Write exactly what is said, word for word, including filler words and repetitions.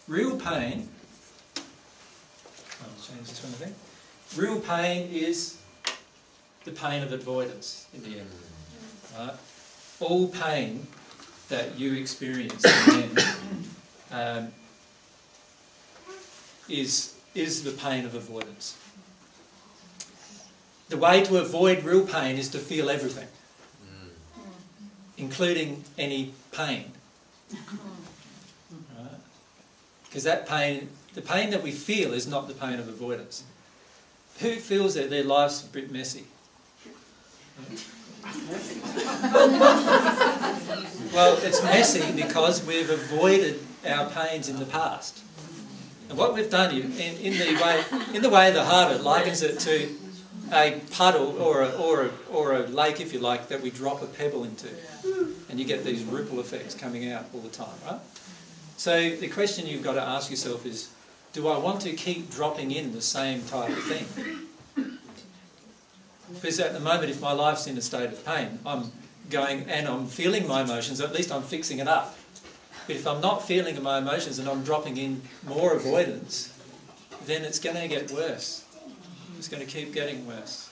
real pain, I'll change this one I think, real pain is the pain of avoidance in the end. Right? All pain that you experience in the end um, is, is the pain of avoidance. The way to avoid real pain is to feel everything, including any pain. Because that pain, the pain that we feel is not the pain of avoidance. Who feels that their life's a bit messy? Well, it's messy because we've avoided our pains in the past. And what we've done in, in, the, way, in the way the heart likens it to a puddle or a, or, a, or a lake, if you like, that we drop a pebble into. And you get these ripple effects coming out all the time, right? So the question you've got to ask yourself is, do I want to keep dropping in the same type of thing? Because at the moment, if my life's in a state of pain, I'm going and I'm feeling my emotions, at least I'm fixing it up. But if I'm not feeling my emotions and I'm dropping in more avoidance, then it's going to get worse. It's going to keep getting worse.